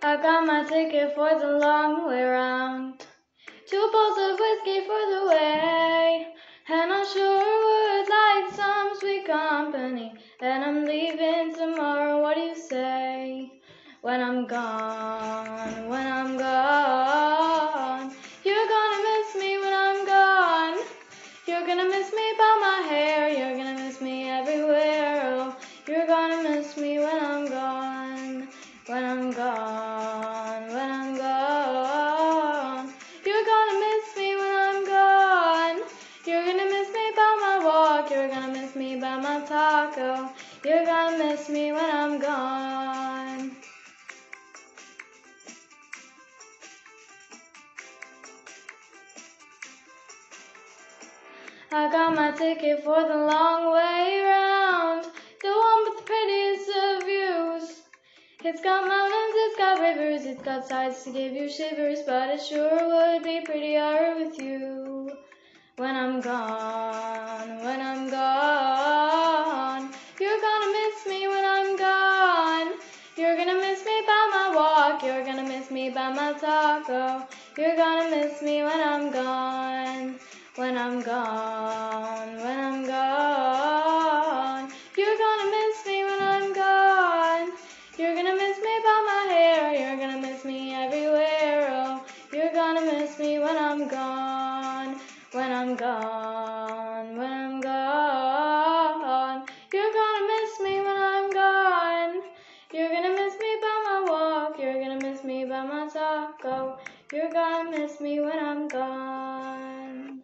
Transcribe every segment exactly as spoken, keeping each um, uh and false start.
I got my ticket for the long way round. Two bowls of whiskey for the way, and I sure would like some sweet company. And I'm leaving tomorrow, what do you say? When I'm gone, when I'm gone, you're gonna miss me when I'm gone. You're gonna miss me by my hair, you're gonna miss me everywhere. Oh, you're gonna miss me when I'm gone, when I'm gone, when I'm gone. You're gonna miss me when I'm gone. You're gonna miss me by my walk, you're gonna miss me by my taco. You're gonna miss me when I'm gone. I got my ticket for the long way round, the one with the prettiest of views. It's got mountains, it's got rivers, it's got sights to give you shivers, but it sure would be prettier with you. When I'm gone, when I'm gone, you're gonna miss me when I'm gone. You're gonna miss me by my walk, you're gonna miss me by my taco. You're gonna miss me when I'm gone, when I'm gone, when I'm gone. You're gonna miss me when I'm gone. You're gonna miss me by my hair, you're gonna miss me everywhere. Oh, you're gonna miss me when I'm gone, when I'm gone, when I'm gone. You're gonna miss me when I'm gone. You're gonna miss me by my walk, you're gonna miss me by my taco. You're gonna miss me when I'm gone.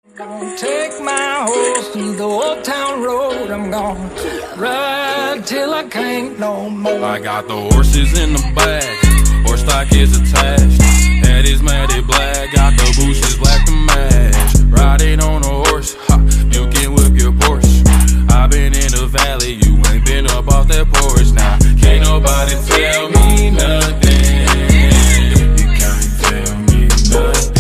Gonna take my horse to the old town road. I'm gonna ride till I can't no more. I got the horses in the back, horse stock is attached. Head is matted black, got the bushes black to match. Riding on a horse, ha, you can whip your Porsche. I been in the valley, you ain't been up off that porch. Now, can't nobody tell me nothing. You can't tell me nothing.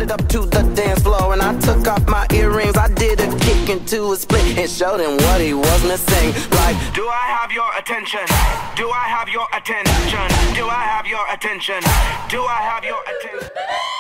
right up to the dance floor, and I took off my earrings. I did a kick into a split and showed him what he was missing. Like, do I have your attention? Do I have your attention? Do I have your attention? Do I have your attention?